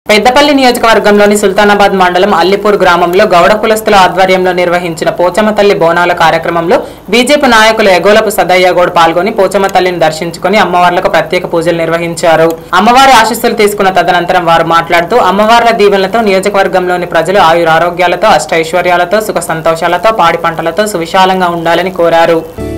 పెద్దపల్లి నియోజకవర్గంలోని సుల్తానాబాద్ మండలం అల్లిపూర్ గ్రామంలో గౌడ కులస్తుల ఆధ్వర్యంలో నిర్వహించిన పోచమ్మ తల్లి బోనాల కార్యక్రమంలో బీజేపీ నాయకులు ఎగోలపు సదయ్యగౌడ్ పాల్గొని పోచమ్మ తల్లిని దర్శించుకుని అమ్మవార్లకు ప్రత్యేక పూజలు నిర్వహించారు. అమ్మవారి ఆశీస్సులు తీసుకున్న తదనంతరం వారు మాట్లాడుతూ అమ్మవార్ల దీవెనలతో నియోజకవర్గంలోని ప్రజలు ఆయురారోగ్యాలతో అష్టైశ్వర్యాలతో సుఖ సంతోషాలతో పాడి పంటలతో సువిశాలంగా ఉండాలని కోరారు.